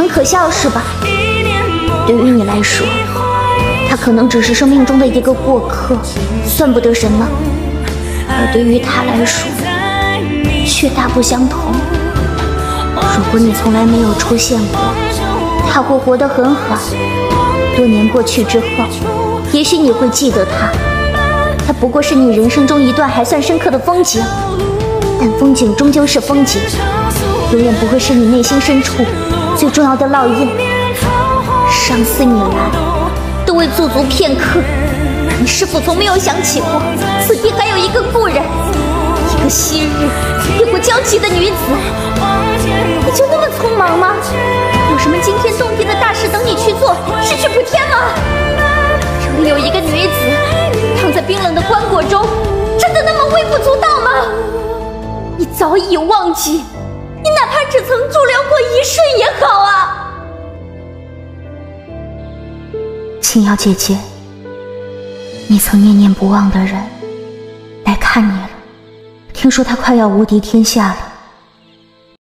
很可笑是吧？对于你来说，他可能只是生命中的一个过客，算不得什么；而对于他来说，却大不相同。如果你从来没有出现过，他会活得很好。多年过去之后，也许你会记得他，他不过是你人生中一段还算深刻的风景。但风景终究是风景，永远不会是你内心深处最重要的烙印。上次你来，都未驻足片刻，你是否从没有想起过，此地还有一个故人，一个昔日有过交集的女子？你就那么匆忙吗？有什么惊天动地的大事等你去做，失去补天吗？这里有一个女子躺在冰冷的棺椁中，真的那么微不足道吗？你早已忘记，你哪怕只曾驻留过一瞬也好啊！青瑶姐姐，你曾念念不忘的人来看你了，听说他快要无敌天下了。